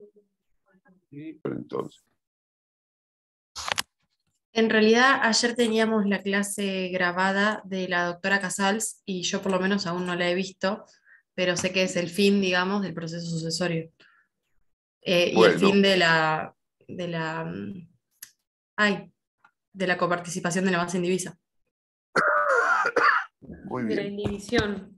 Sí, pero entonces, En realidad, ayer teníamos la clase grabada de la doctora Casals y yo por lo menos aún no la he visto, pero sé que es el fin, digamos, del proceso sucesorio. Y el bueno, fin de la, ay, de la coparticipación de la base indivisa. muy De la bien, indivisión.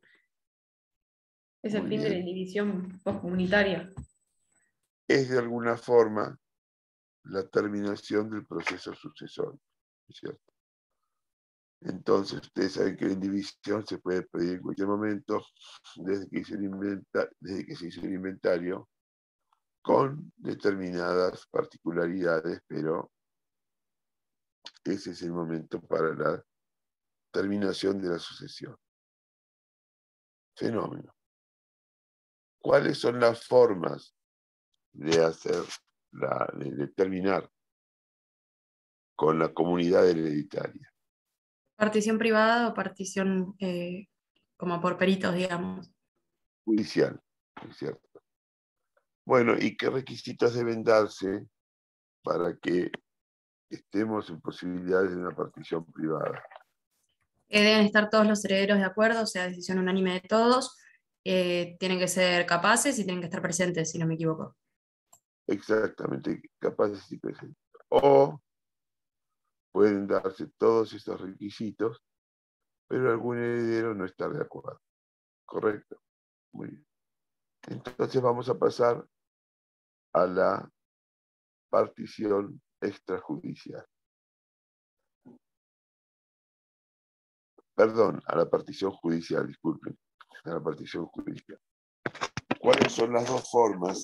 Es el muy fin de la bien. indivisión postcomunitaria. Es de alguna forma la terminación del proceso sucesorio, ¿es cierto? Entonces, ustedes saben que la indivisión se puede pedir en cualquier momento desde que se hizo el inventario, con determinadas particularidades, pero ese es el momento para la terminación de la sucesión. Fenómeno. ¿Cuáles son las formas de hacer de terminar con la comunidad hereditaria? Partición privada o partición como por peritos, digamos. Judicial, ¿es cierto? Bueno, ¿y qué requisitos deben darse para que estemos en posibilidades de una partición privada? Deben estar todos los herederos de acuerdo, o sea, decisión unánime de todos. Tienen que ser capaces y tienen que estar presentes, si no me equivoco. Exactamente, capaces y presentes. O pueden darse todos estos requisitos, pero algún heredero no está de acuerdo. ¿Correcto? Muy bien. Entonces vamos a pasar a la partición extrajudicial. Perdón, a la partición judicial, disculpen. A la partición judicial. ¿Cuáles son las dos formas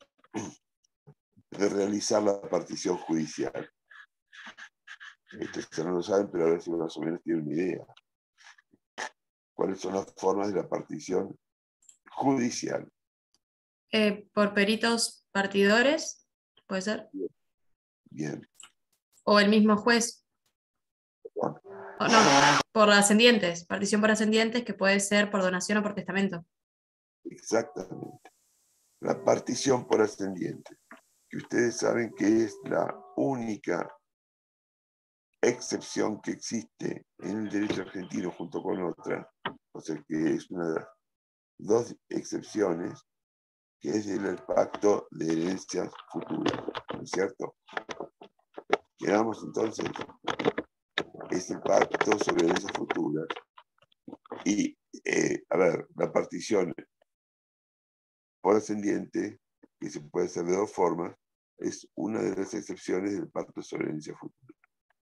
de realizar la partición judicial? Ustedes no lo saben, pero ahora sí más o menos tienen una idea. ¿Cuáles son las formas de la partición judicial? Por peritos partidores, puede ser. Bien. O el mismo juez. O no, por ascendientes. Partición por ascendientes, que puede ser por donación o por testamento. Exactamente. La partición por ascendiente, que ustedes saben que es la única excepción que existe en el derecho argentino junto con otra, o sea que es una de las dos excepciones, que es el pacto de herencias futuras, ¿no es cierto? Quedamos entonces, es el pacto sobre herencias futuras. Y, a ver, la partición por ascendiente, que se puede hacer de dos formas, es una de las excepciones del pacto sobre herencia futura.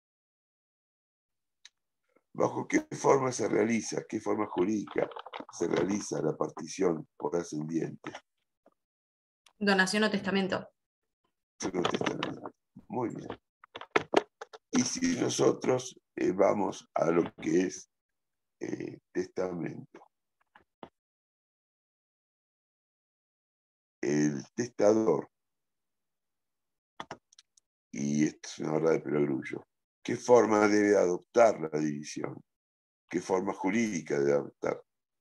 ¿Bajo qué forma se realiza, qué forma jurídica se realiza la partición por ascendiente? Donación o testamento. Muy bien. Y si nosotros vamos a lo que es testamento, el testador, y esto es una verdad de perogrullo, ¿qué forma debe adoptar la división? ¿Qué forma jurídica debe adoptar?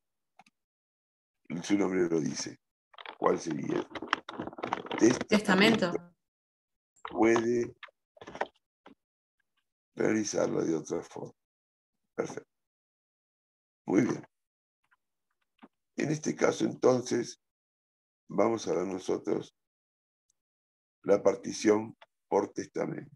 Su nombre lo dice. ¿Cuál sería? Testamento. Puede realizarla de otra forma. Perfecto. Muy bien. En este caso, entonces, vamos a ver nosotros la partición por testamento.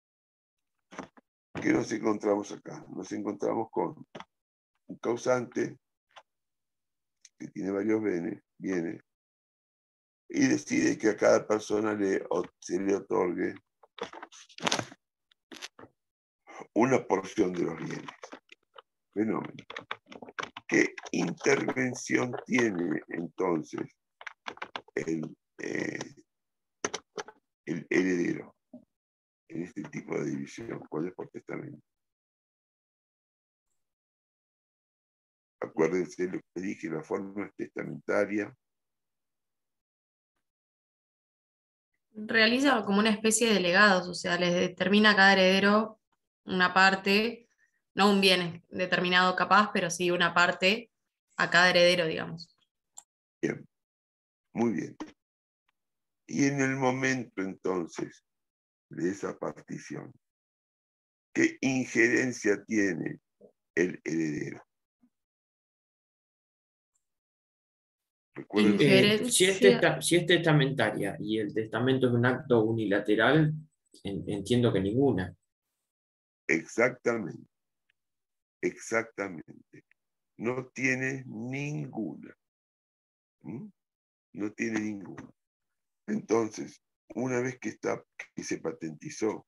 ¿Qué nos encontramos acá? Nos encontramos con un causante que tiene varios bienes y decide que a cada persona se le otorgue una porción de los bienes. Fenómeno. ¿Qué intervención tiene entonces el heredero en este tipo de división? ¿Cuál es por testamento? Acuérdense lo que dije, la forma es testamentaria. Realiza como una especie de legados, o sea, les determina a cada heredero una parte, no un bien determinado capaz, pero sí una parte a cada heredero, digamos. Bien, muy bien. Y en el momento entonces de esa partición, ¿qué injerencia tiene el heredero? Recuerden Injerencia. Si es testamentaria y el testamento es un acto unilateral, entiendo que ninguna. exactamente, exactamente. No tiene ninguna. ¿Mm? No tiene ninguna. Entonces, una vez que se patentizó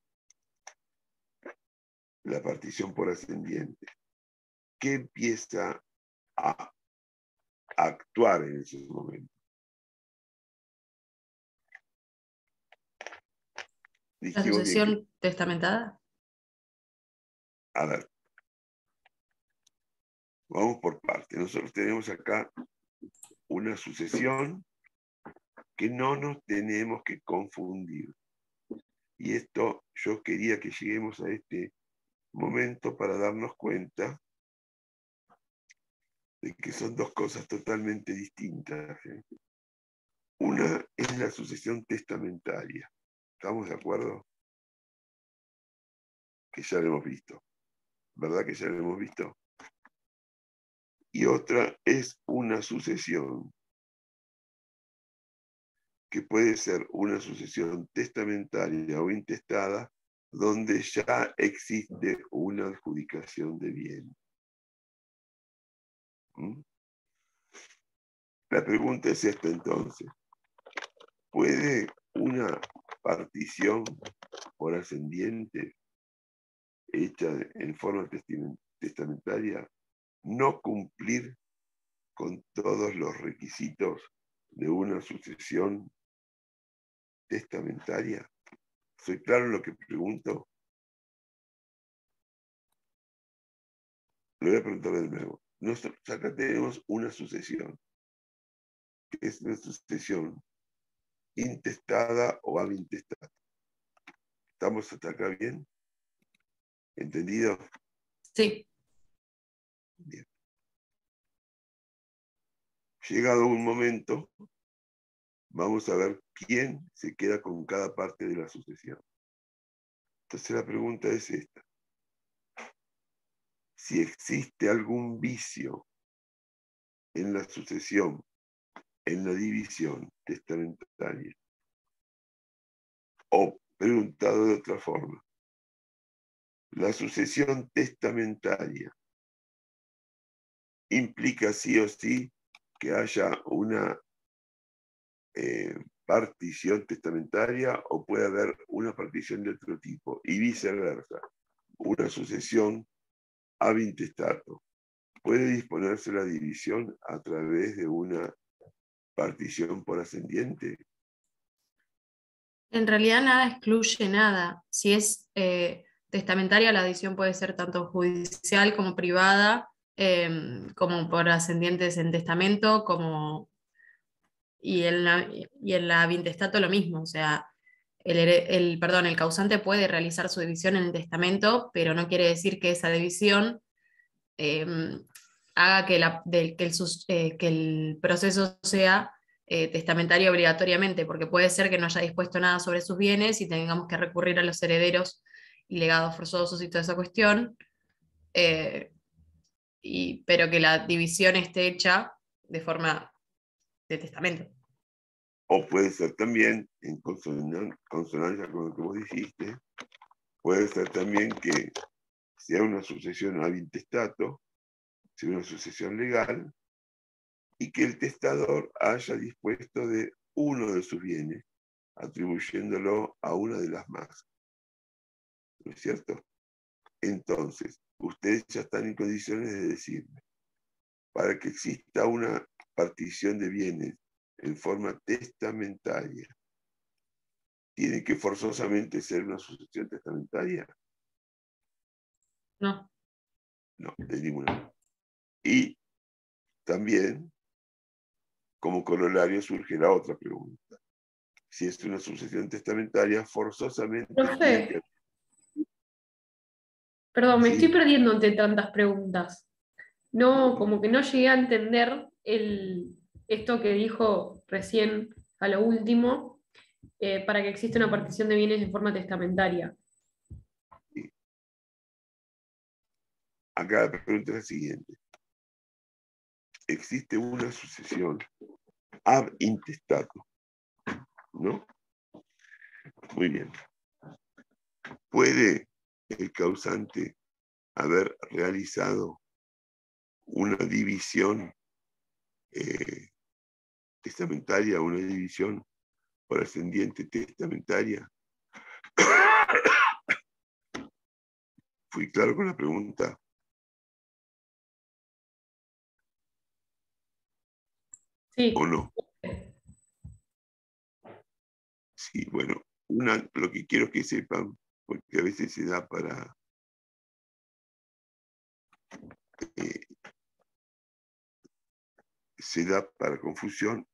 la partición por ascendiente, ¿qué empieza a actuar en ese momento? La Dijimos bien sucesión testamentada. a ver, vamos por partes. Nosotros tenemos acá una sucesión que no nos tenemos que confundir. Y esto yo quería que lleguemos a este momento para darnos cuenta de que son dos cosas totalmente distintas. Una es la sucesión testamentaria. ¿Estamos de acuerdo? Que ya lo hemos visto. ¿Verdad que ya lo hemos visto? Y otra es una sucesión que puede ser una sucesión testamentaria o intestada, donde ya existe una adjudicación de bien. ¿Mm? La pregunta es esta entonces. ¿Puede una partición por ascendiente hecha en forma testamentaria no cumplir con todos los requisitos de una sucesión testamentaria? ¿Soy claro en lo que pregunto? Lo voy a preguntar de nuevo. Nosotros acá tenemos una sucesión, que es una sucesión intestada o avintestada. ¿Estamos hasta acá bien? ¿Entendido? Sí. Bien. Llegado un momento, vamos a ver quién se queda con cada parte de la sucesión. Entonces la pregunta es esta. Si existe algún vicio en la sucesión, en la división testamentaria, o preguntado de otra forma, la sucesión testamentaria implica sí o sí que haya una partición testamentaria o puede haber una partición de otro tipo y viceversa. Una sucesión ab intestato. Puede disponerse la división a través de una partición por ascendiente. En realidad nada excluye nada. Si es testamentaria, la adición puede ser tanto judicial como privada, como por ascendientes en testamento, y en la vintestato lo mismo. O sea, el causante puede realizar su división en el testamento, pero no quiere decir que esa división eh, haga que el proceso sea testamentario obligatoriamente, porque puede ser que no haya dispuesto nada sobre sus bienes y tengamos que recurrir a los herederos y legados forzosos y toda esa cuestión, eh, pero que la división esté hecha de forma de testamento. O puede ser también, en consonancia con lo que vos dijiste, puede ser también que sea una sucesión ab intestato, sea una sucesión legal, y que el testador haya dispuesto de uno de sus bienes, atribuyéndolo a una de las más. ¿No es cierto? Entonces, ustedes ya están en condiciones de decirme, para que exista una partición de bienes en forma testamentaria, ¿tiene que forzosamente ser una sucesión testamentaria? No. No, de ninguna manera. Y también, como corolario, surge la otra pregunta. Si es una sucesión testamentaria, forzosamente tiene que... Profe, perdón, me estoy Sí, perdiendo ante tantas preguntas. No, como que no llegué a entender esto que dijo recién a lo último, para que exista una partición de bienes de forma testamentaria. Acá la pregunta es la siguiente. Existe una sucesión ab intestato, ¿no? Muy bien. ¿Puede el causante haber realizado una división testamentaria, una división por ascendiente testamentaria? ¿Fui claro con la pregunta? Sí. ¿O no? Sí, bueno, lo que quiero que sepan, porque a veces se da para confusión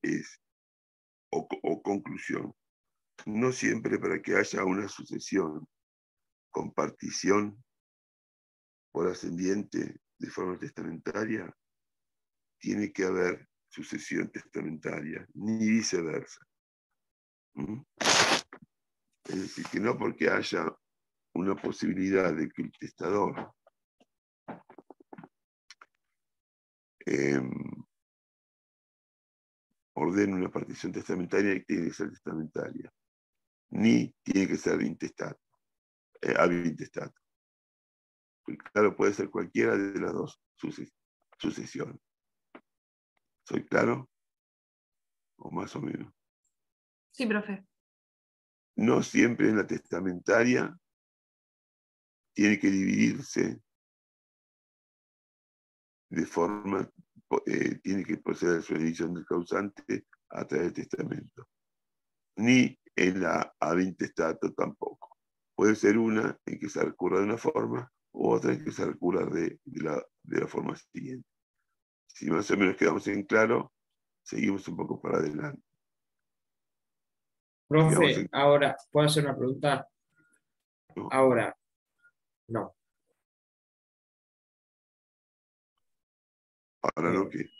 o conclusión. No siempre para que haya una sucesión con partición por ascendiente de forma testamentaria, tiene que haber sucesión testamentaria, ni viceversa. ¿Mm? Es decir, que no porque haya una posibilidad de que el testador ordene una partición testamentaria y tiene que ser testamentaria, ni tiene que ser de intestato, ab intestato. Claro, puede ser cualquiera de las dos sucesiones. ¿Soy claro? O más o menos. Sí, profe. No siempre en la testamentaria tiene que dividirse de forma, tiene que proceder a su división del causante a través del testamento. Ni en la ab intestato tampoco. Puede ser una en que se recurra de una forma u otra en que se recurra de la forma siguiente. Si más o menos quedamos en claro, seguimos un poco para adelante. Profe, ahora, ¿puedo hacer una pregunta? ¿No? Ahora, no. Ahora no, que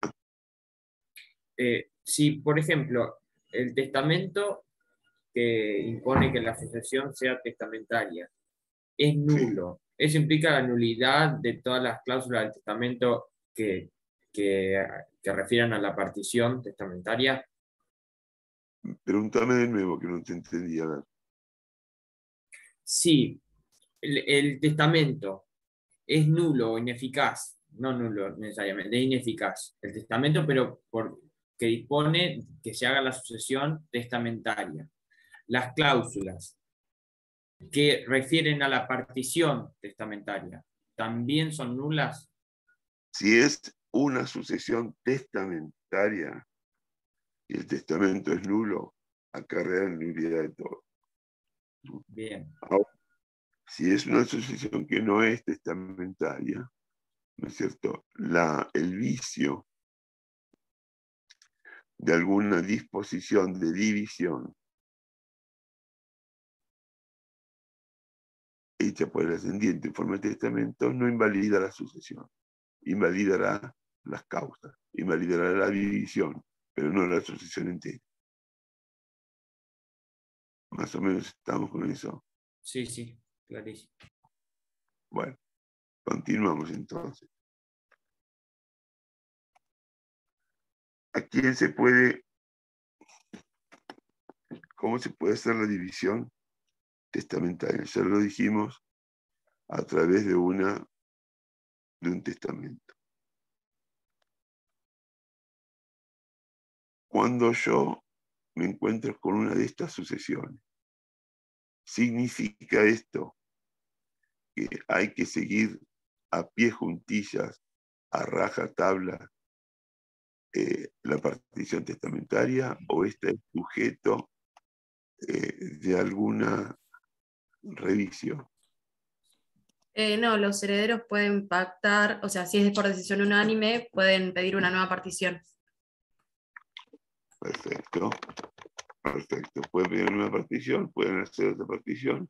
Si, por ejemplo, el testamento que impone que la sucesión sea testamentaria es nulo, eso implica la nulidad de todas las cláusulas del testamento que refieran a la partición testamentaria. pregúntame de nuevo que no te entendí. A ver. Sí, el testamento es nulo o ineficaz, no nulo necesariamente, es ineficaz el testamento, pero que dispone que se haga la sucesión testamentaria. Las cláusulas que refieren a la partición testamentaria también son nulas. Si es una sucesión testamentaria y el testamento es nulo, acarrea la nulidad de todo. Bien. Ahora, si es una sucesión que no es testamentaria, ¿no es cierto? El vicio de alguna disposición de división hecha por el ascendiente en forma de testamento no invalida la sucesión, invalidará las causas, invalidará la división, pero no la sucesión entera. Más o menos estamos con eso. Sí, sí, clarísimo. Bueno, continuamos entonces. ¿A quién se puede, cómo se puede hacer la división testamentaria? Ya lo dijimos, a través de un testamento. Cuando yo me encuentro con una de estas sucesiones, ¿significa esto que hay que seguir a pie juntillas, a raja tabla, la partición testamentaria, o está sujeto de alguna revisión? No, los herederos pueden pactar, o sea, si es por decisión unánime, pueden pedir una nueva partición. Perfecto, perfecto. Pueden pedir una partición, pueden hacer otra partición.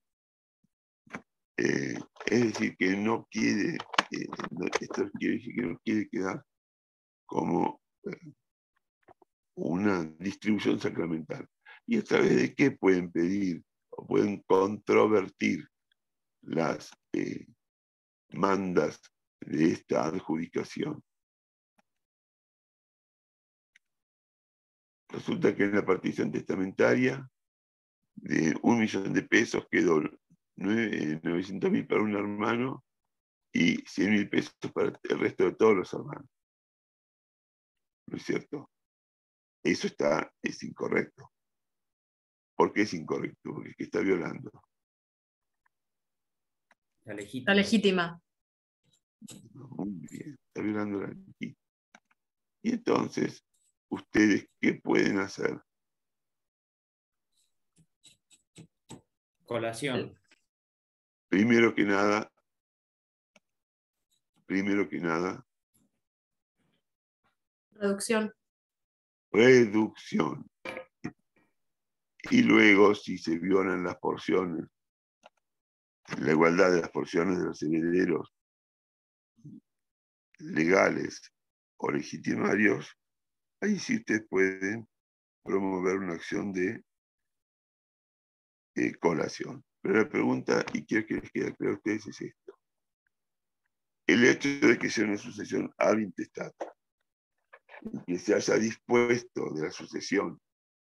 Es decir, que no quiere, esto quiere decir que no quiere quedar como una distribución sacramental. y a través de qué pueden pedir o pueden controvertir las mandas de esta adjudicación. Resulta que en la partición testamentaria de 1 millón de pesos quedó 900.000 para un hermano y 100.000 pesos para el resto de todos los hermanos. ¿No es cierto? Eso es incorrecto. ¿Por qué es incorrecto? Porque es que está violando. La La legítima. legítima. Muy bien, está violando la ley. Y entonces, ¿ustedes qué pueden hacer? Colación. Primero que nada, Reducción. reducción. Y luego, si se violan las porciones, la igualdad de las porciones de los herederos legales o legitimarios, ahí sí ustedes pueden promover una acción de colación. Pero la pregunta, y quiero que les quede claro a ustedes, es esto. El hecho de que sea una sucesión ad intestatum, que se haya dispuesto de la sucesión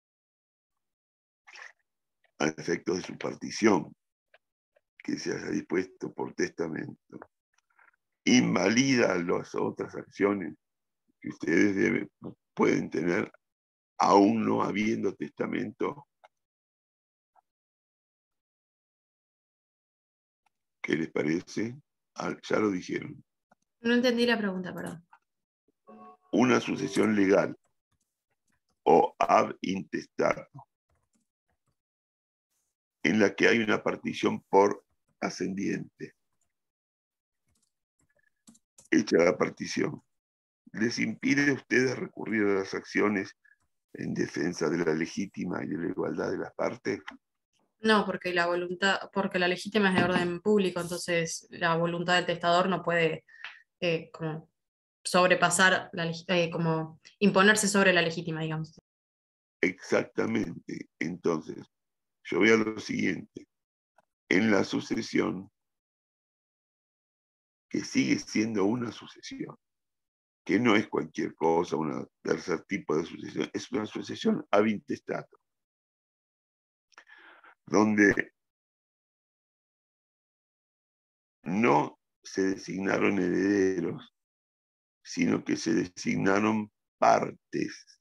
a efectos de su partición, que se haya dispuesto por testamento, invalida las otras acciones que ustedes pueden tener aún no habiendo testamento. ¿Qué les parece? Ya lo dijeron. No entendí la pregunta, perdón. Una sucesión legal o ad intestatum, en la que hay una partición por ascendiente. Hecha la partición, ¿les impide a ustedes recurrir a las acciones en defensa de la legítima y de la igualdad de las partes? No, porque porque la legítima es de orden público, entonces la voluntad del testador no puede como sobrepasar como imponerse sobre la legítima, digamos. Exactamente. Entonces, yo voy a lo siguiente. En la sucesión, que sigue siendo una sucesión, que no es cualquier cosa, un tercer tipo de sucesión, es una sucesión ab intestatum, donde no se designaron herederos, sino que se designaron partes.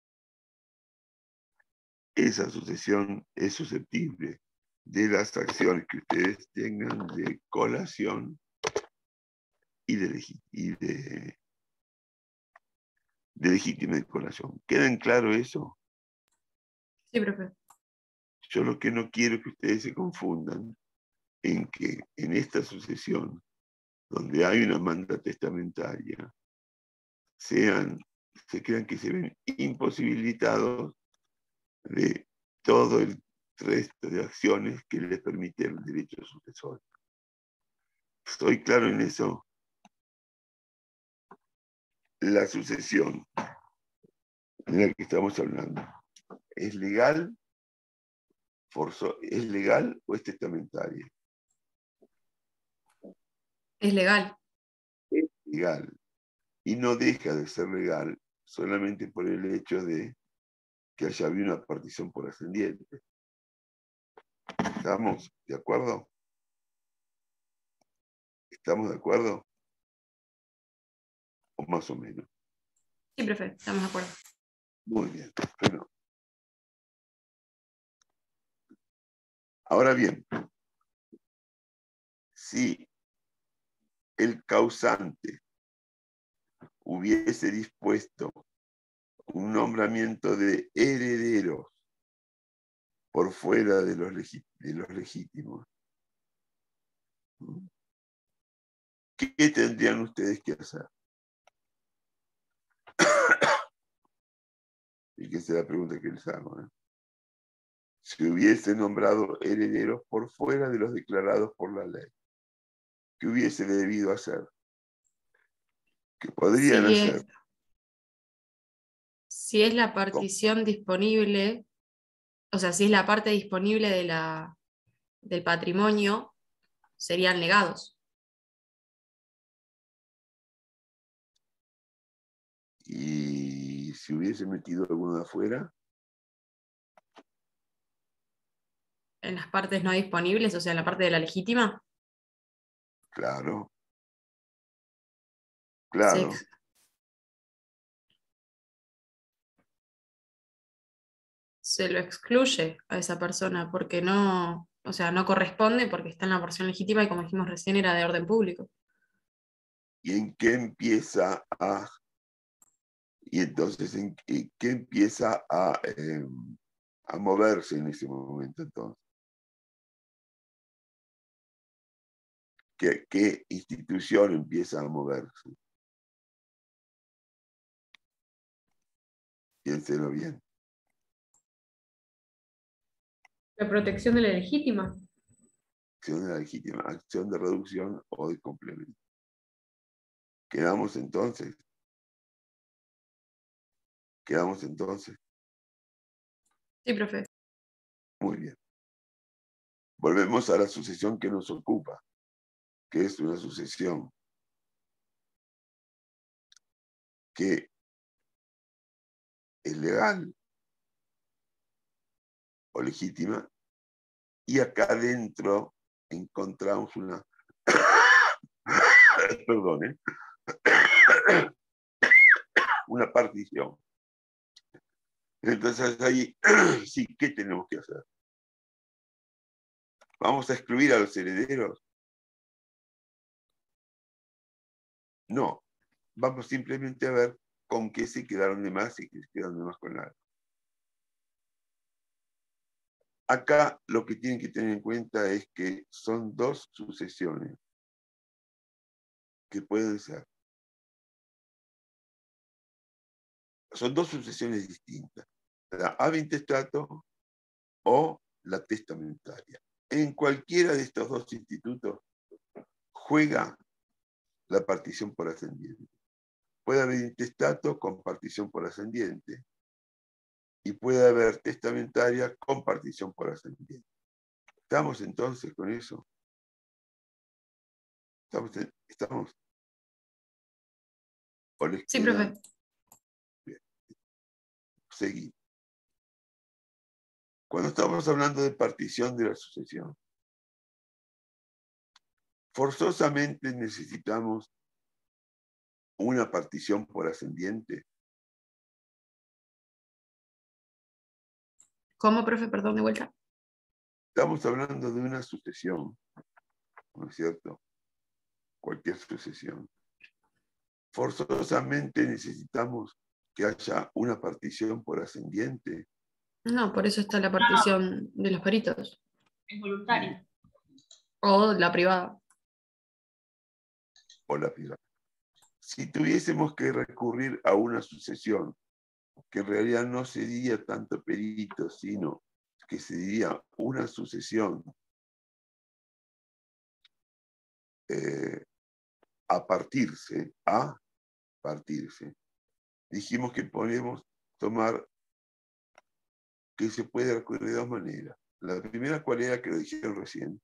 Esa sucesión es susceptible de las acciones que ustedes tengan de colación y de legítima colación. ¿Queda en claro eso? Sí, profe. Yo lo que no quiero es que ustedes se confundan en que en esta sucesión, donde hay una manda testamentaria, se crean que se ven imposibilitados de todo el resto de acciones que les permite el derecho sucesorio. ¿Estoy claro en eso? La sucesión de la que estamos hablando, ¿es legal? ¿Es legal o es testamentaria? Es legal. Es legal. Y no deja de ser legal solamente por el hecho de que haya habido una partición por ascendiente. ¿Estamos de acuerdo? ¿Estamos de acuerdo? O más o menos. Sí, profe, estamos de acuerdo. Muy bien. Bueno. Ahora bien, si el causante hubiese dispuesto un nombramiento de herederos por fuera de los legítimos, ¿qué tendrían ustedes que hacer? Y que esa es la pregunta que les hago. Si hubiese nombrado herederos por fuera de los declarados por la ley, ¿qué hubiese debido hacer? ¿Qué podrían hacer? Si es la partición disponible, o sea, si es la parte disponible del patrimonio, serían legados. Y si hubiese metido alguno de afuera, En las partes no disponibles, o sea, en la parte de la legítima, claro, se, claro. ex- se lo excluye a esa persona porque no, o sea, no corresponde porque está en la porción legítima y como dijimos recién era de orden público. ¿Y en qué empieza a... Y entonces, ¿qué empieza a moverse en ese momento entonces? ¿Qué institución empieza a moverse? Piénselo bien. La protección de la legítima. Acción de la legítima, acción de reducción o de complemento. Quedamos entonces. Sí, profe. Muy bien. Volvemos a la sucesión que nos ocupa, que es una sucesión que es legal o legítima, y acá adentro encontramos una, perdón, una partición. Entonces ahí sí, ¿qué tenemos que hacer? ¿Vamos a excluir a los herederos? No, vamos simplemente a ver con qué se quedaron de más y qué se quedaron de más con nada. Acá lo que tienen que tener en cuenta es que son dos sucesiones que pueden ser. Son dos sucesiones distintas. La avintestato o la testamentaria. En cualquiera de estos dos institutos juega la partición por ascendiente. Puede haber intestato con partición por ascendiente y puede haber testamentaria con partición por ascendiente. ¿Estamos entonces con eso? ¿Estamos? ¿O les Sí, queda? profe. Bien. Seguimos. Cuando estamos hablando de partición de la sucesión, forzosamente necesitamos una partición por ascendiente. ¿Cómo, profe? Perdón, de vuelta. Estamos hablando de una sucesión, ¿no es cierto? Cualquier sucesión. Forzosamente necesitamos que haya una partición por ascendiente No, por eso está la partición de los peritos. Es voluntario. O la privada. o la privada. Si tuviésemos que recurrir a una sucesión, que en realidad no sería tanto perito, sino que sería una sucesión a partirse, dijimos que podemos tomar que se puede recurrir de dos maneras. La primera, ¿cuál era que lo dijeron recién?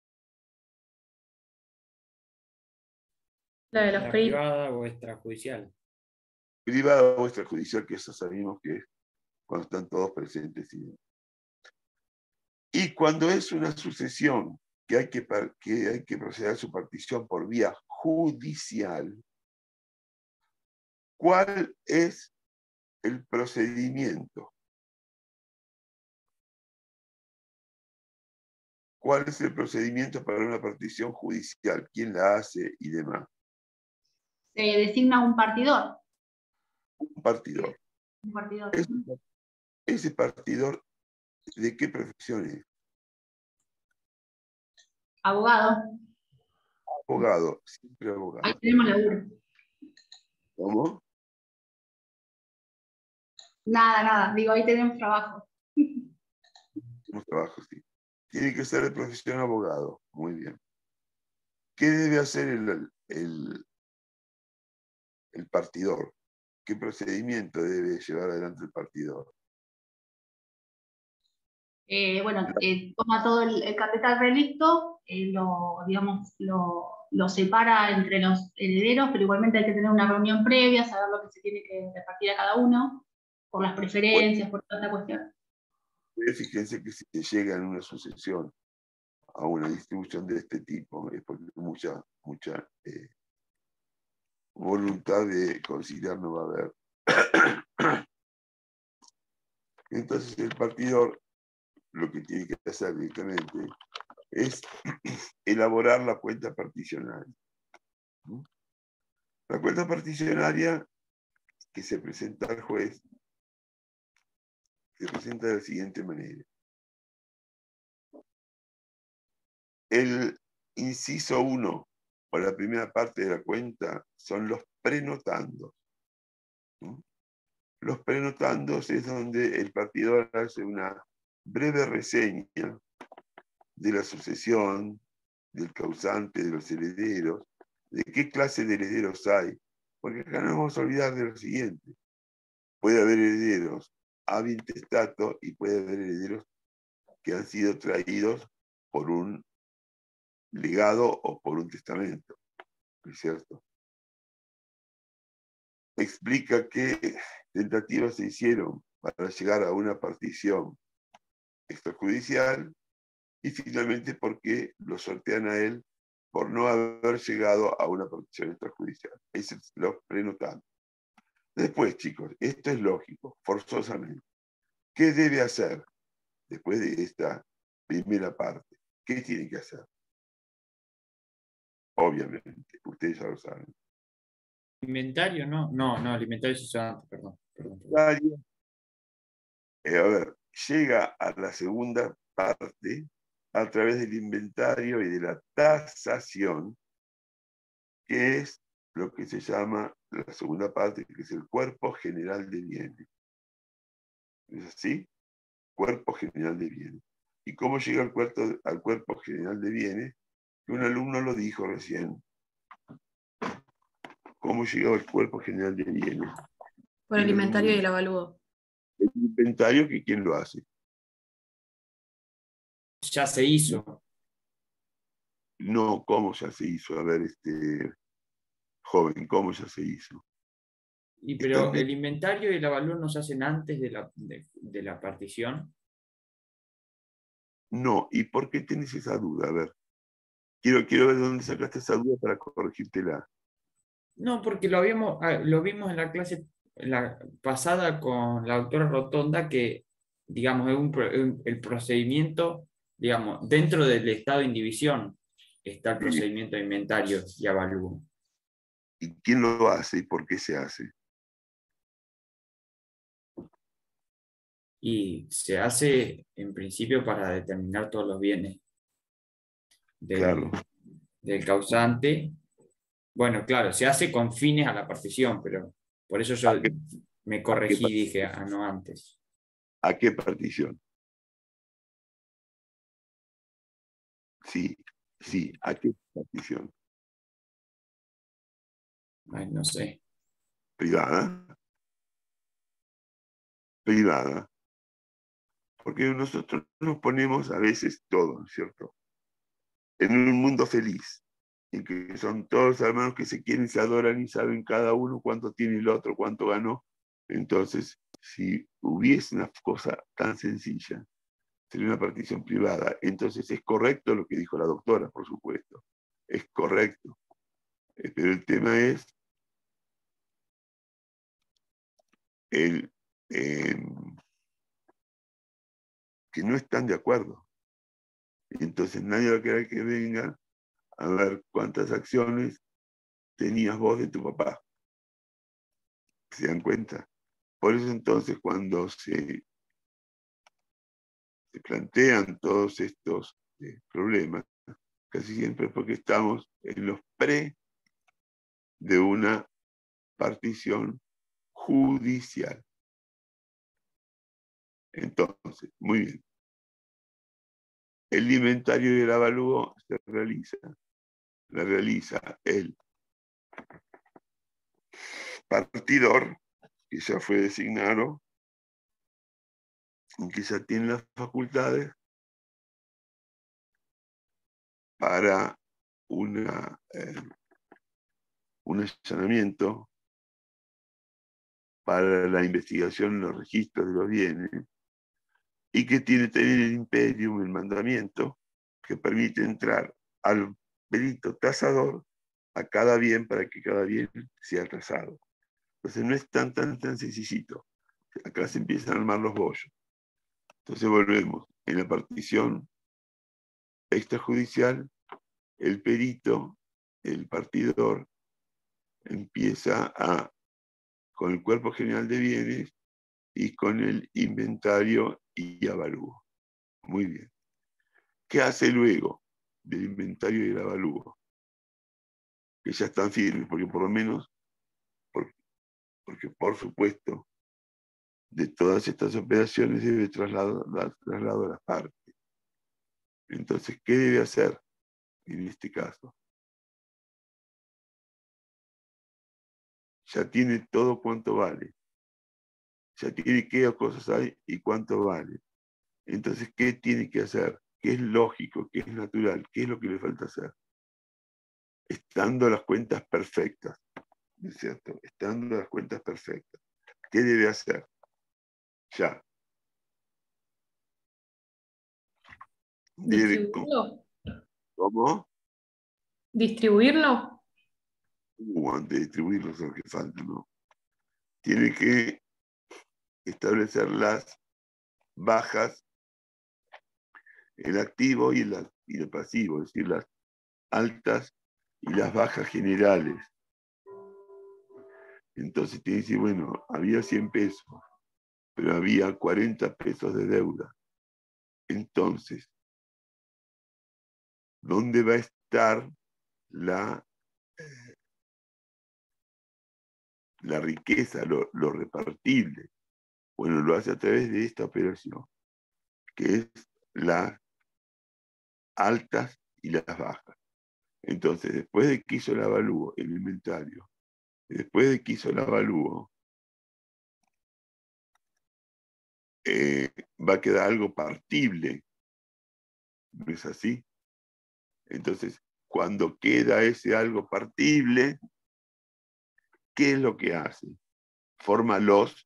La de los La peritos. privada o extrajudicial. Privada o extrajudicial, que eso sabemos que es cuando están todos presentes. Y cuando es una sucesión que hay que proceder a su partición por vía judicial, ¿cuál es el procedimiento? ¿Cuál es el procedimiento para una partición judicial? ¿Quién la hace y demás? Se designa un partidor. Un partidor. Un partidor. Ese partidor, ¿de qué profesión es? Abogado. Abogado, siempre Ahí abogado. tenemos laburo. ¿Cómo? Nada. Digo, ahí tenemos trabajo. Tenemos trabajo, sí. Tiene que ser de profesión abogado. Muy bien. ¿Qué debe hacer el partidor? ¿Qué procedimiento debe llevar adelante el partidor? Toma todo el capital relicto, digamos, lo separa entre los herederos, pero igualmente hay que tener una reunión previa, saber lo que se tiene que repartir a cada uno, por las preferencias, por toda esta cuestión. Fíjense que si se llega en una sucesión a una distribución de este tipo, es porque mucha voluntad de conciliar no va a haber. Entonces el partidor lo que tiene que hacer directamente es elaborar la cuenta particionaria. La cuenta particionaria que se presenta al juez se presenta de la siguiente manera. El inciso 1, o la primera parte de la cuenta, son los prenotandos. Los prenotandos es donde el partidor hace una breve reseña de la sucesión, del causante, de los herederos, de qué clase de herederos hay. Porque acá no vamos a olvidar de lo siguiente. Puede haber herederos ab intestato y puede haber herederos que han sido traídos por un legado o por un testamento. ¿No es cierto? Explica qué tentativas se hicieron para llegar a una partición extrajudicial y finalmente por qué lo sortean a él por no haber llegado a una partición extrajudicial. Ese es lo prenotando. Después, chicos, esto es lógico, forzosamente. ¿Qué debe hacer después de esta primera parte? ¿Qué tiene que hacer? Obviamente, ustedes ya lo saben. ¿Inventario? No, el inventario se hizo antes, perdón. A ver, llega a la segunda parte a través del inventario y de la tasación, que es lo que se llama la segunda parte, que es el cuerpo general de bienes. ¿Es así? Cuerpo general de bienes. ¿Y cómo llega al cuerpo general de bienes? Que un alumno lo dijo recién. ¿Cómo llegaba al cuerpo general de bienes? Por el inventario y el avalúo. El inventario, que ¿quién lo hace? Ya se hizo. No, ¿cómo ya se hizo? A ver, joven, ¿cómo ya se hizo? Pero el inventario y el avalúo no se hacen antes de la partición. No, ¿y por qué tienes esa duda? A ver, quiero ver de dónde sacaste esa duda para corregírtela. No, porque lo vimos en la clase pasada con la doctora Rotonda, que, digamos, el procedimiento, digamos, dentro del estado de indivisión está el procedimiento de inventario y avalúo. ¿Y quién lo hace y por qué se hace? Y se hace, en principio, para determinar todos los bienes Claro. del causante. Bueno, claro, se hace con fines a la partición, pero por eso yo me corregí y dije, no antes. ¿A qué partición? Sí, ¿a qué partición? Ay, no sé. ¿Privada? Privada. Porque nosotros nos ponemos a veces todo, ¿no es cierto? En un mundo feliz, en que son todos hermanos que se quieren, se adoran y saben cada uno cuánto tiene el otro, cuánto ganó. Entonces, si hubiese una cosa tan sencilla, sería una partición privada. Entonces es correcto lo que dijo la doctora, por supuesto. Es correcto. Pero el tema es que no están de acuerdo. Entonces nadie va a querer que venga a ver cuántas acciones tenías vos de tu papá. ¿Se dan cuenta? Por eso entonces cuando se plantean todos estos problemas, casi siempre es porque estamos en los pre de una partición judicial. Entonces, muy bien. El inventario y el avalúo se la realiza el partidor, que ya fue designado, en que ya tiene las facultades para un allanamiento, para la investigación en los registros de los bienes, y que tiene también el imperium, el mandamiento, que permite entrar al perito tasador a cada bien para que cada bien sea tasado. Entonces no es tan sencillito. Acá se empiezan a armar los bollos. Entonces volvemos. En la partición extrajudicial, el perito, el partidor, empieza con el cuerpo general de bienes y con el inventario y avalúo. Muy bien. ¿Qué hace luego del inventario y el avalúo? Que ya están firmes, porque por lo menos, porque por supuesto, de todas estas operaciones debe traslado a las partes. Entonces, ¿qué debe hacer en este caso? Ya tiene todo cuánto vale. Ya tiene qué cosas hay y cuánto vale. Entonces, ¿qué tiene que hacer? ¿Qué es lógico? ¿Qué es natural? ¿Qué es lo que le falta hacer? Estando las cuentas perfectas, ¿no es cierto? Estando las cuentas perfectas. ¿Qué debe hacer? Ya. ¿Distribuirlo? ¿Cómo? ¿Distribuirlo? Antes de distribuirlo es lo que falta, ¿no? Tiene que establecer las bajas, el activo y el pasivo, es decir, las altas y las bajas generales. Entonces tiene que decir, bueno, había 100 pesos, pero había 40 pesos de deuda. Entonces, ¿dónde va a estar la riqueza, lo repartible? Bueno, lo hace a través de esta operación, que es las altas y las bajas. Entonces, después de que hizo el avalúo, el inventario, después de que hizo el avalúo, va a quedar algo partible. ¿No es así? Entonces, cuando queda ese algo partible, ¿qué es lo que hace? Forma los.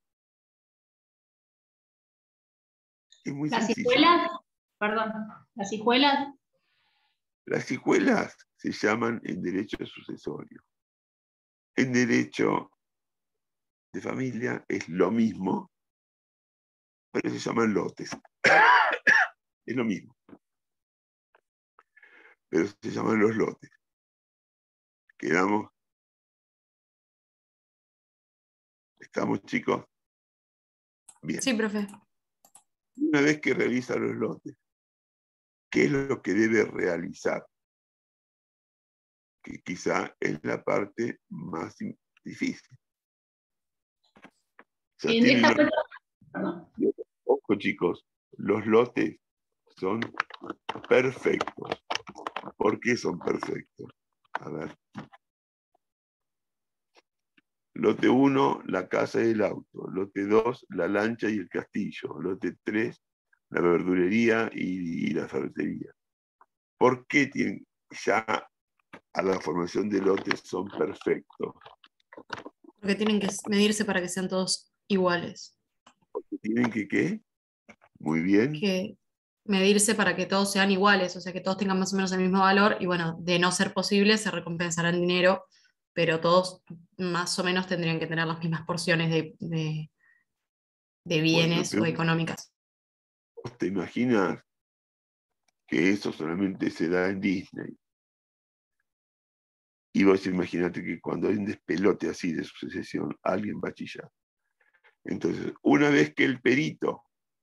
Es muy Las sencillo. hijuelas, perdón, las hijuelas. Las hijuelas se llaman en derecho sucesorio. En derecho de familia es lo mismo, pero se llaman lotes. Es lo mismo, pero se llaman los lotes. Quedamos. ¿Estamos, chicos? Bien. Sí, profe. Una vez que realiza los lotes, ¿qué es lo que debe realizar? Que quizá es la parte más difícil. Ya En tienen esta los, cuenta, perdón. ojo, chicos, los lotes son perfectos. ¿Por qué son perfectos? A ver. Lote 1, la casa y el auto. Lote 2, la lancha y el castillo. Lote 3, la verdulería y la ferretería. ¿Por qué tienen ya a la formación de lotes son perfectos? Porque tienen que medirse para que sean todos iguales. ¿Tienen que qué? Muy bien. Que medirse para que todos sean iguales, o sea, que todos tengan más o menos el mismo valor y bueno, de no ser posible se recompensará el dinero, pero todos más o menos tendrían que tener las mismas porciones de Bueno, bienes pero o económicas. ¿te imaginas que eso solamente se da en Disney? Y vos imaginate que cuando hay un despelote así de sucesión, alguien va a chillar. Entonces, una vez que el perito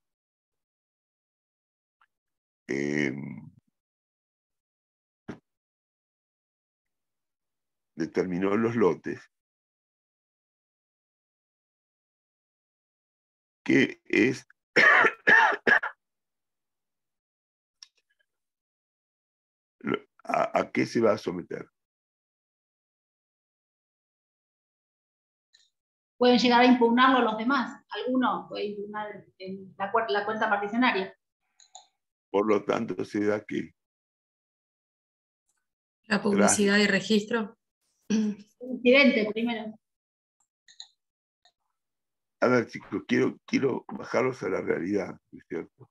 determinó los lotes, ¿qué es? ¿A qué se va a someter? pueden llegar a impugnarlo los demás. Alguno puede impugnar la cuenta particionaria. Por lo tanto, se da que La publicidad y registro. Incidente primero. a ver, chicos, quiero bajarlos a la realidad, ¿no es cierto?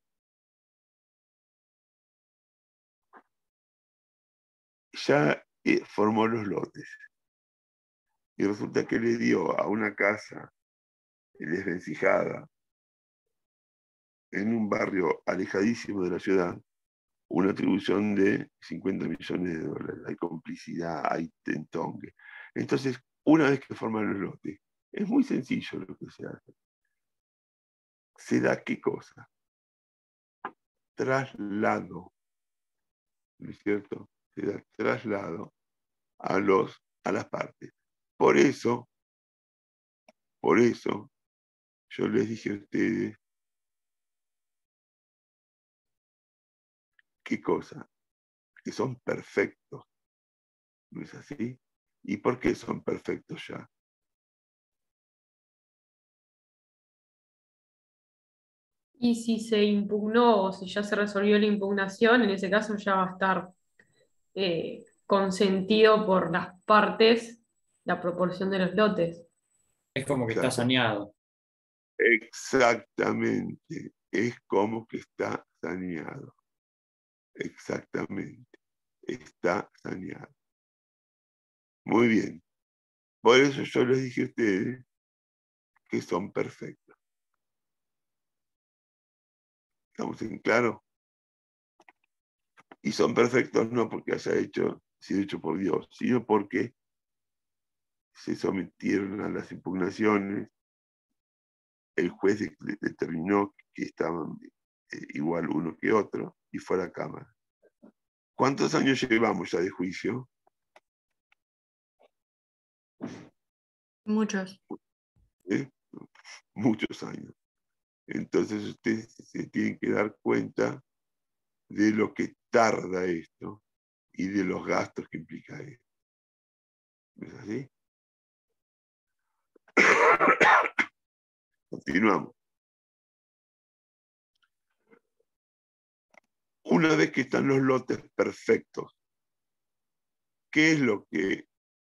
Ya formó los lotes. Y resulta que le dio a una casa desvencijada en un barrio alejadísimo de la ciudad una atribución de 50 millones de dólares. Hay complicidad, hay tentongue. Entonces, una vez que forman los lotes, es muy sencillo lo que se hace. Se da qué cosa? Traslado, ¿no es cierto? Se da traslado a las partes. Por eso, yo les dije a ustedes, ¿qué cosa? Que son perfectos, ¿no es así? ¿Y por qué son perfectos ya? Y si se impugnó o si ya se resolvió la impugnación, en ese caso ya va a estar consentido por las partes la proporción de los lotes. Es como que está Exacto. saneado. Exactamente, es como que está saneado. Exactamente, está saneado. Muy bien. Por eso yo les dije a ustedes que son perfectos. ¿Estamos en claro? Y son perfectos no porque haya sido hecho por Dios, sino porque se sometieron a las impugnaciones, el juez determinó que estaban igual uno que otro y fue a la Cámara. ¿Cuántos años llevamos ya de juicio? Muchos. ¿Eh? Muchos años. Entonces ustedes se tienen que dar cuenta de lo que tarda esto y de los gastos que implica esto. ¿No es así? Continuamos. Una vez que están los lotes perfectos, ¿qué es lo que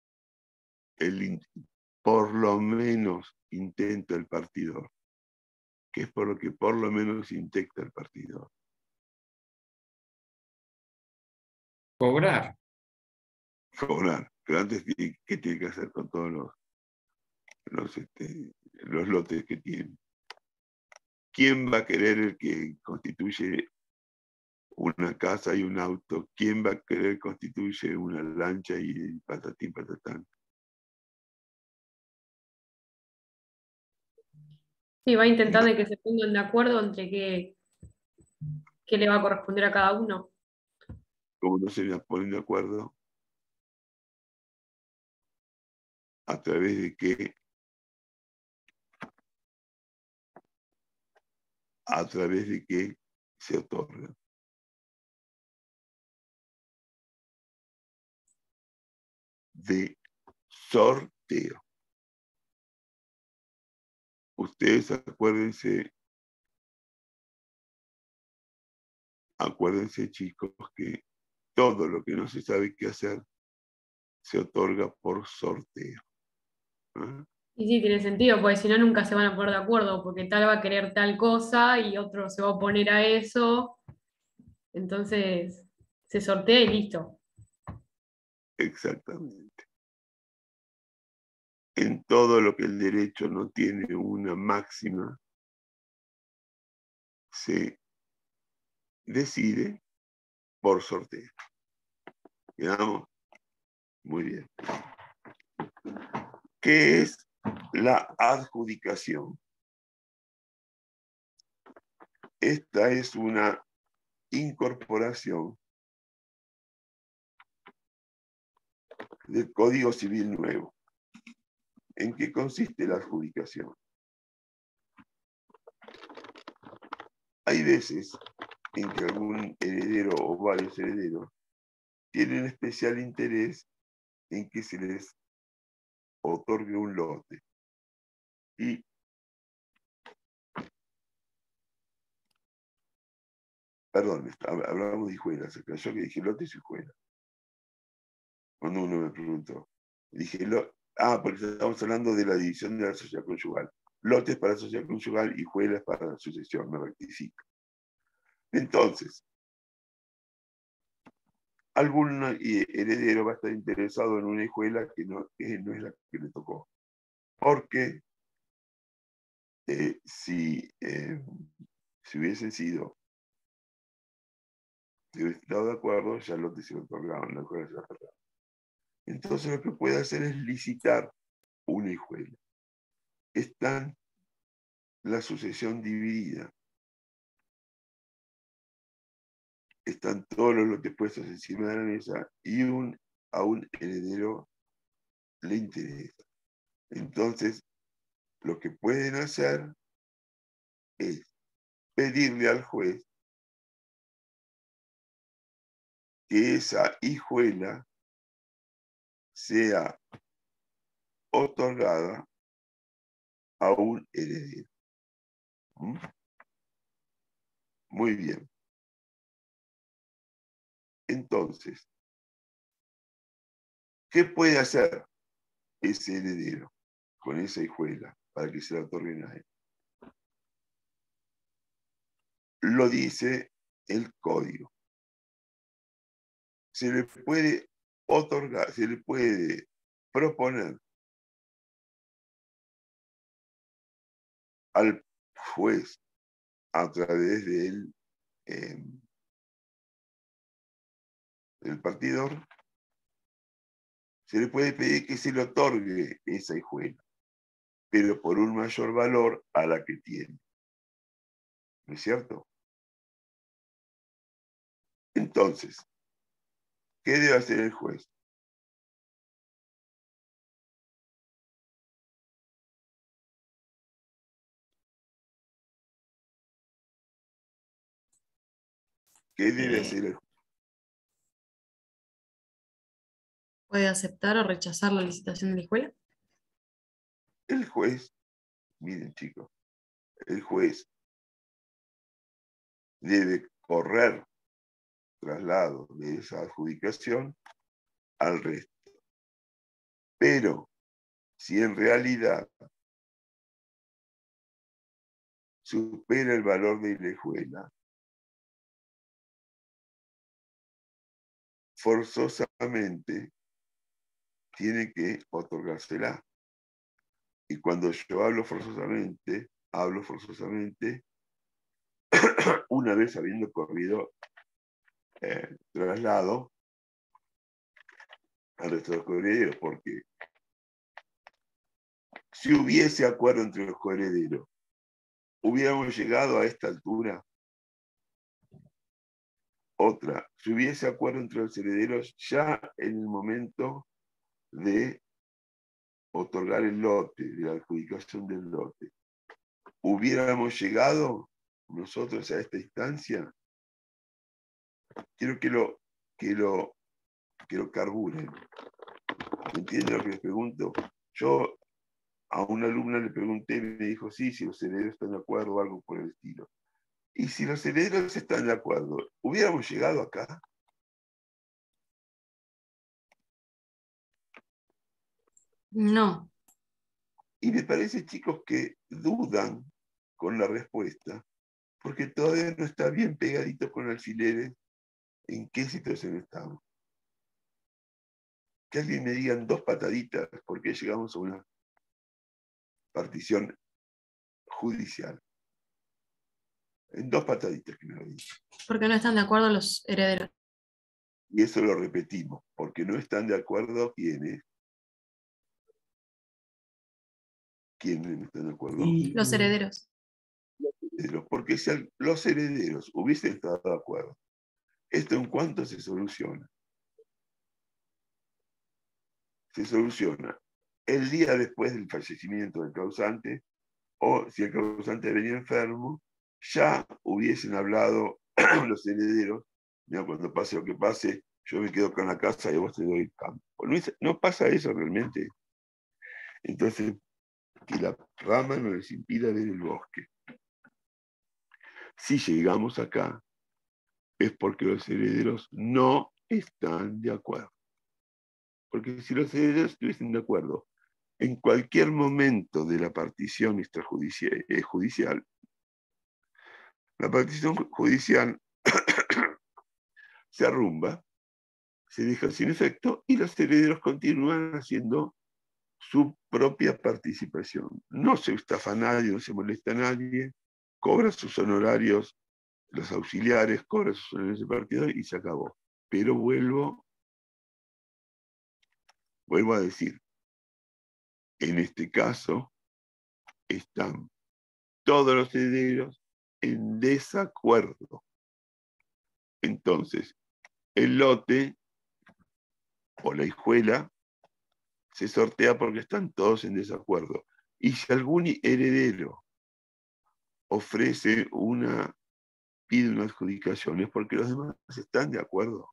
por lo menos intenta el partidor? ¿Qué es por lo que por lo menos intenta el partidor? Cobrar. Cobrar. Pero antes, ¿qué tiene que hacer con todos los lotes que tiene? ¿Quién va a querer el que constituye una casa y un auto? ¿Quién va a querer constituye una lancha y patatín, patatán? Sí, va intentando que se pongan de acuerdo entre qué le va a corresponder a cada uno. ¿Cómo no se ponen de acuerdo? ¿A través de qué? ¿A través de qué se otorga? De sorteo. Ustedes acuérdense chicos, que todo lo que no se sabe qué hacer se otorga por sorteo. ¿Ah? Y sí, tiene sentido, porque si no nunca se van a poner de acuerdo, porque tal va a querer tal cosa y otro se va a oponer a eso. Entonces se sortea y listo. Exactamente. En todo lo que el derecho no tiene una máxima, se decide por sorteo. ¿Quedamos? Muy bien. ¿Qué es la adjudicación? Esta es una incorporación del Código Civil nuevo. ¿En qué consiste la adjudicación? Hay veces en que algún heredero o varios herederos tienen especial interés en que se les otorgue un lote. Y perdón, hablamos de hijuelas acá. Yo que dije lotes y hijuelas. Cuando uno me preguntó. Dije, porque estamos hablando de la división de la sociedad conyugal. Lotes para la sociedad conyugal, hijuelas para la sucesión, me rectifico. Entonces, algún heredero va a estar interesado en una hijuela que no es la que le tocó. Porque si hubiesen sido, si hubiesen estado de acuerdo, ya los se lo otorgaban, la hijuela se la otorgaban. Entonces lo que puede hacer es licitar una hijuela. Está la sucesión dividida. Están todos los lotes puestos encima de la mesa y a un heredero le interesa. Entonces, lo que pueden hacer es pedirle al juez que esa hijuela sea otorgada a un heredero. ¿Mm? Muy bien. Entonces, ¿qué puede hacer ese heredero con esa hijuela para que se la otorguen a él? Lo dice el código. Se le puede otorgar, se le puede proponer al juez a través del partidor, se le puede pedir que se le otorgue esa hijuela, pero por un mayor valor a la que tiene. ¿No es cierto? Entonces, ¿qué debe hacer el juez? ¿Qué debe hacer el juez? ¿Puede aceptar o rechazar la licitación de la escuela? El juez, miren chicos, el juez debe correr traslado de esa adjudicación al resto. Pero si en realidad supera el valor de la hijuela, forzosamente tiene que otorgársela. Y cuando yo hablo forzosamente una vez habiendo corrido traslado al resto de los coherederos, porque si hubiese acuerdo entre los coherederos, hubiéramos llegado a esta altura. Otra, si hubiese acuerdo entre los herederos ya en el momento de otorgar el lote, de la adjudicación del lote, hubiéramos llegado nosotros a esta instancia. Quiero que lo carburen. ¿Entienden lo que les pregunto? Yo a una alumna le pregunté y me dijo, sí, si los herederos están de acuerdo o algo por el estilo. Y si los herederos están de acuerdo, ¿hubiéramos llegado acá? No. Y me parece, chicos, que dudan con la respuesta, porque todavía no está bien pegadito con alfileres en qué situación estamos. Que alguien me diga en 2 pataditas por qué llegamos a una partición judicial. En 2 pataditas que me lo digan. Porque no están de acuerdo los herederos. Y eso lo repetimos, porque no están de acuerdo quiénes. ¿Quiénes no están de acuerdo? Los herederos. Porque si los herederos hubiesen estado de acuerdo, ¿esto en cuánto se soluciona? Se soluciona el día después del fallecimiento del causante, o si el causante venía enfermo, ya hubiesen hablado los herederos, mira, cuando pase lo que pase, yo me quedo con la casa y vos te doy el campo. No pasa eso realmente. Entonces, que la rama no les impida ver el bosque. Si llegamos acá, es porque los herederos no están de acuerdo. Porque si los herederos estuviesen de acuerdo, en cualquier momento de la partición judicial, la partición judicial se arrumba, se deja sin efecto y los herederos continúan haciendo su propia participación. No se estafa a nadie, no se molesta a nadie, cobra sus honorarios los auxiliares, cobra sus honorarios de partido y se acabó. Pero vuelvo a decir, en este caso están todos los herederos en desacuerdo. Entonces, el lote o la hijuela se sortea porque están todos en desacuerdo. Y si algún heredero pide una adjudicación, es porque los demás están de acuerdo.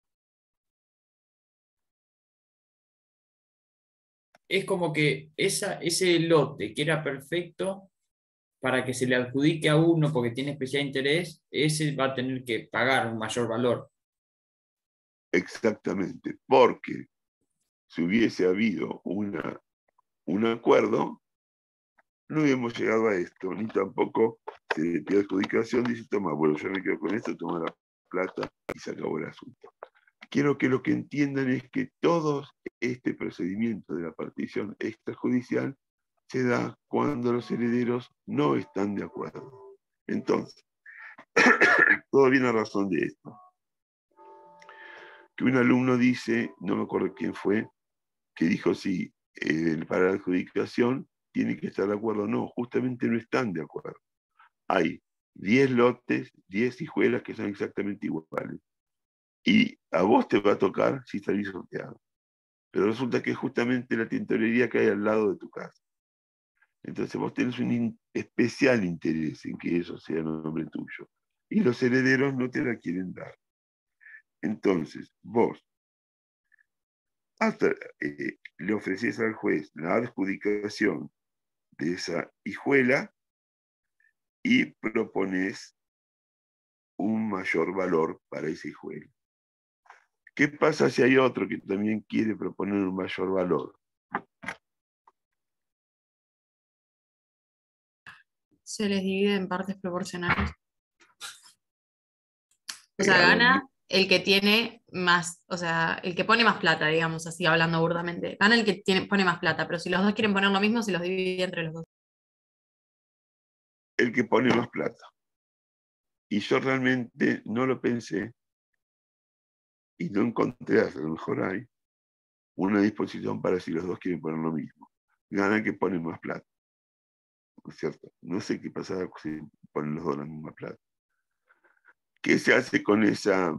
Es como que ese lote que era perfecto, para que se le adjudique a uno porque tiene especial interés, ese va a tener que pagar un mayor valor. Exactamente, porque si hubiese habido un acuerdo, no hubiéramos llegado a esto, ni tampoco se le pide adjudicación, dice, toma, bueno, yo me quedo con esto, toma la plata y se acabó el asunto. Quiero que lo que entiendan es que todo este procedimiento de la partición extrajudicial se da cuando los herederos no están de acuerdo. Entonces, todo viene a razón de esto. Que un alumno dice, no me acuerdo quién fue, que dijo, sí, para la adjudicación tiene que estar de acuerdo. No, justamente no están de acuerdo. Hay 10 lotes, 10 hijuelas que son exactamente iguales. Y a vos te va a tocar si salís sorteado. Pero resulta que es justamente la tintorería que hay al lado de tu casa. Entonces vos tenés un especial interés en que eso sea nombre tuyo. Y los herederos no te la quieren dar. Entonces, vos le ofreces al juez la adjudicación de esa hijuela y propones un mayor valor para esa hijuela. ¿Qué pasa si hay otro que también quiere proponer un mayor valor? Se les divide en partes proporcionales. O sea, gana el que tiene más, o sea, el que pone más plata, digamos así, hablando burdamente. Gana el que pone más plata, pero si los dos quieren poner lo mismo, se los divide entre los dos. El que pone más plata. Y yo realmente no lo pensé y no encontré, a lo mejor hay, una disposición para si los dos quieren poner lo mismo. Gana el que pone más plata. ¿No es cierto? No sé qué pasa si ponen los dos la misma plata. ¿Qué se hace con esa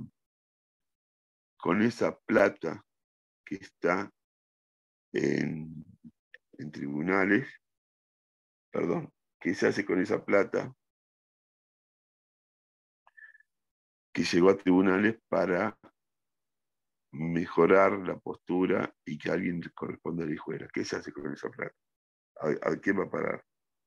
plata que está en tribunales? Perdón, ¿qué se hace con esa plata que llegó a tribunales para mejorar la postura y que alguien corresponda a la hijuela? ¿Qué se hace con esa plata? ¿A qué va a parar?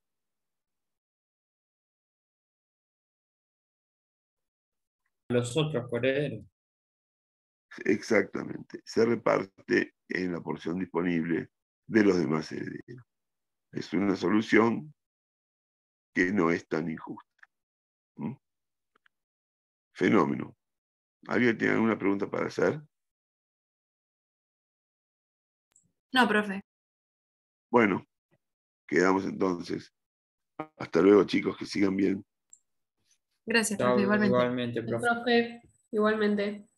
Los otros herederos. Exactamente. Se reparte en la porción disponible de los demás herederos. Es una solución que no es tan injusta. ¿Mm? Fenómeno. ¿Alguien tiene alguna pregunta para hacer? No, profe. Bueno, quedamos entonces. Hasta luego, chicos, que sigan bien. Gracias, Chao, profe, igualmente. igualmente, profe. Profe, igualmente.